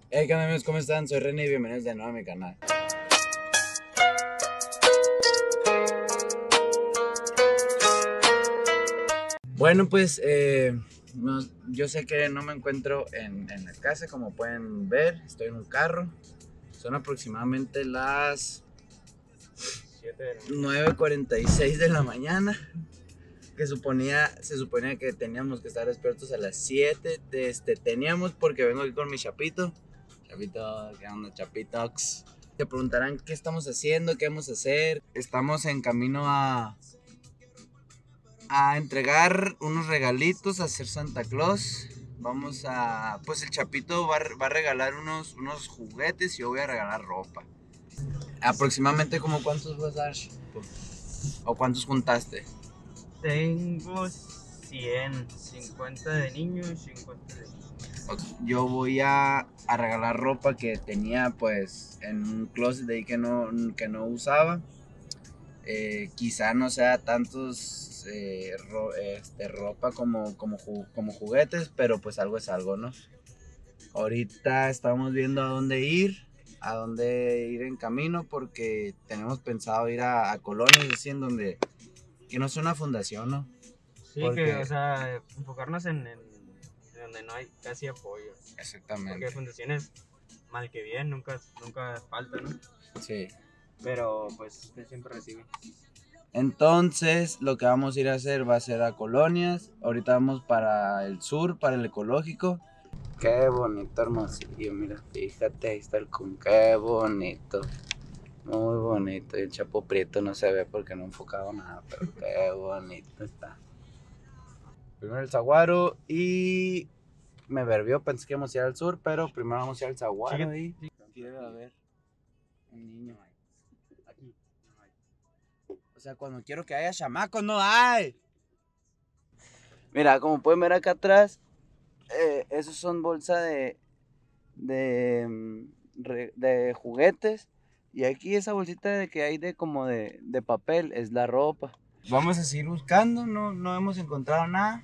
Hey, ¿qué onda amigos? ¿Cómo están? Soy René y bienvenidos de nuevo a mi canal. Bueno, pues yo sé que no me encuentro en la casa, como pueden ver, estoy en un carro. Son aproximadamente las 9:46 de la mañana, que se suponía que teníamos que estar despiertos a las 7. Teníamos porque vengo aquí con mi Chapito. Chapito, ¿qué onda, Chapitox? Te preguntarán qué estamos haciendo, qué vamos a hacer. Estamos en camino a entregar unos regalitos, a hacer Santa Claus. Pues el Chapito va a regalar unos juguetes y yo voy a regalar ropa. Aproximadamente como cuántos vas a dar, o cuántos juntaste. Tengo 150 de niños y 50 de niños. Yo voy a regalar ropa que tenía pues en un closet de ahí que no usaba. Quizá no sea tantos ropa como juguetes, pero pues algo es algo, ¿no? Ahorita estamos viendo a dónde ir en camino, porque tenemos pensado ir a colonias así en donde, que no sea una fundación, ¿no? Sí, que, o Porque, sea, enfocarnos en donde no hay casi apoyo. Porque exactamente, fundaciones, mal que bien, nunca falta, ¿no? sí. Pero pues siempre recibe. Entonces, lo que vamos a ir a hacer va a ser a colonias. Ahorita vamos para el sur, para el ecológico. Qué bonito, hermosillo, mira, fíjate, ahí está el qué bonito. Muy bonito. Y el Chapo Prieto no se ve porque no he enfocado nada, pero qué bonito está. Primero el Saguaro y me verbió, pensé que íbamos a ir al sur, pero primero vamos a ir al Saguaro y aquí debe haber un niño. Aquí no hay. O sea, cuando quiero que haya chamacos, no hay. Mira, como pueden ver acá atrás, esos son bolsa de juguetes. Y aquí esa bolsita de que hay de papel es la ropa. Vamos a seguir buscando, no hemos encontrado nada.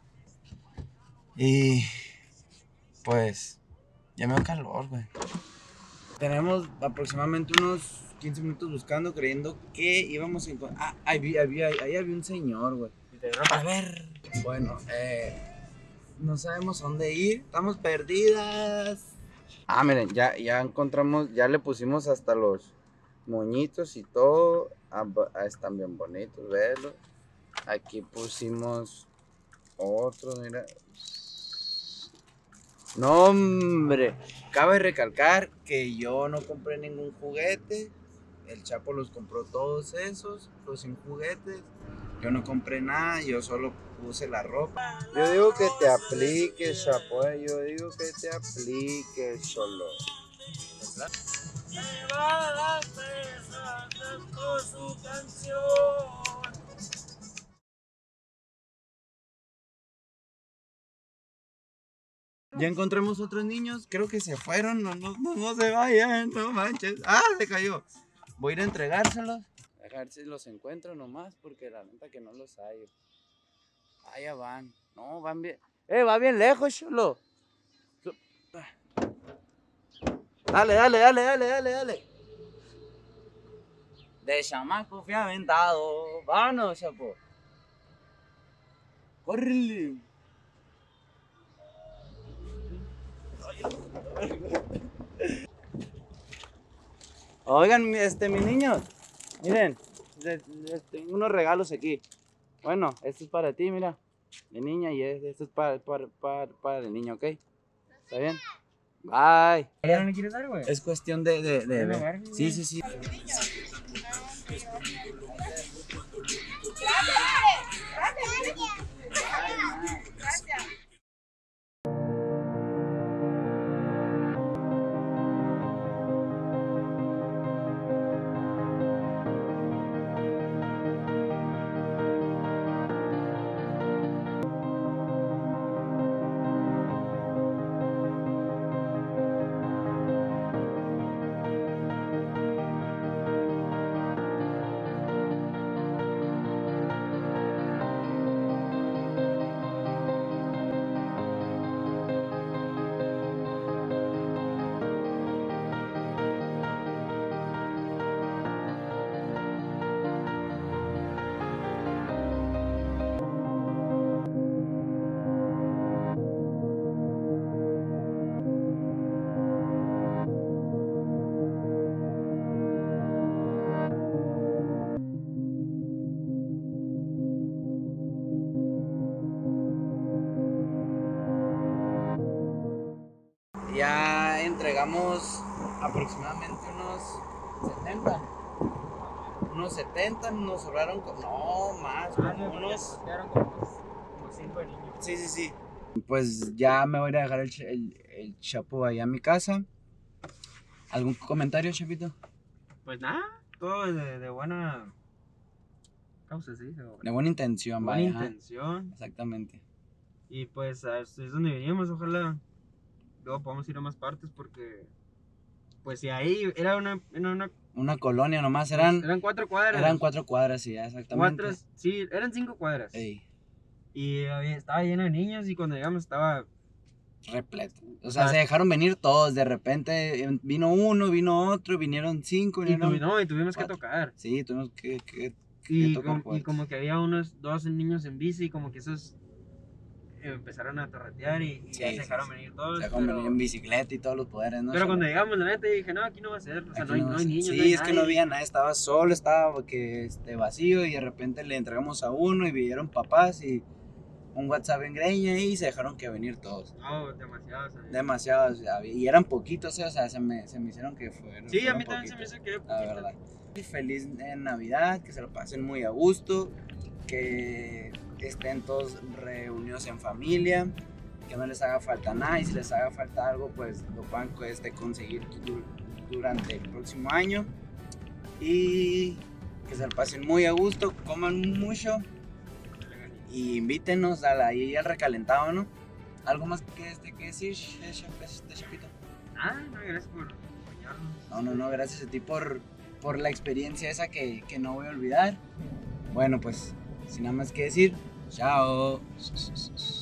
Y pues ya me dio calor, güey. Tenemos aproximadamente unos 15 minutos buscando, creyendo que íbamos a encontrar. Ah, ahí había un señor, güey. A ver. Bueno, no sabemos a dónde ir, estamos perdidas. Ah, miren, ya encontramos, ya le pusimos hasta los moñitos y todo. Están bien bonitos, verlos. Aquí pusimos otros, mira. No, hombre, cabe recalcar que yo no compré ningún juguete. El Chapo los compró todos esos, los sin juguetes. Yo no compré nada, yo solo puse la ropa. Yo digo que te apliques, Chapo, yo digo que te apliques, solo. Su canción. Ya encontramos otros niños, creo que se fueron, no se vayan, no manches. Ah, se cayó. Voy a ir a entregárselos. A ver si los encuentro nomás, porque la neta que no los hay. Allá van. No, van bien. Va bien lejos, chulo. Dale. De chamaco fui aventado. Vámonos, chapo. Córrele. Oigan, mis niños. Miren, tengo unos regalos aquí. Bueno, este es para ti, mira. De niña, y este es para el niño, ¿ok? ¿Está bien? Bye. ¿Ya no le quieres dar, güey? Es cuestión de ver. Sí, sí, sí. ya entregamos aproximadamente unos 70, nos sobraron, no más, como unos... Quedaron como 5 niños. Sí. Pues ya me voy a ir a dejar el Chapo ahí a mi casa. ¿Algún comentario, Chapito? Pues nada, todo de buena causa, ¿sí? De buena intención, Buena vaya. intención. Exactamente. Y pues es donde venimos, ojalá luego podamos ir a más partes porque pues si ahí era Una colonia nomás, eran 4 cuadras. Eran 4 cuadras, sí, exactamente. Sí, eran 5 cuadras. Ey, Y estaba lleno de niños y cuando llegamos estaba... repleto. O sea, se dejaron venir todos. De repente vino uno, vino otro, vinieron 5, Y, vinieron... y tuvimos que 4. tocar. Sí, tuvimos que Y, tocar y como que había unos 2 niños en bici y como que esos empezaron a torretear y ya se dejaron venir todos. Se dejaron venir en bicicleta y todos los poderes, ¿no? Pero cuando llegamos, la neta, dije, no, aquí no va a ser. O sea, no hay niños. Sí, no hay es que nadie. no había nada, estaba solo, estaba vacío y de repente le entregamos a uno y vinieron papás y un WhatsApp en greña y se dejaron que venir todos. No, demasiados. Demasiados, y eran poquitos, o sea, se me hicieron que fueron. Sí, a fueron mí también se me poquitos, hizo que la verdad. Feliz Navidad, que se lo pasen muy a gusto, que estén todos reunidos en familia, que no les haga falta nada y si les haga falta algo, pues lo puedan conseguir durante el próximo año y que se lo pasen muy a gusto, coman mucho y invítenos ahí al recalentado, ¿no? ¿Algo más que decir, Chapito? No, gracias por acompañarnos. No, gracias a ti por la experiencia esa que no voy a olvidar. Bueno, pues, sin nada más que decir, chao.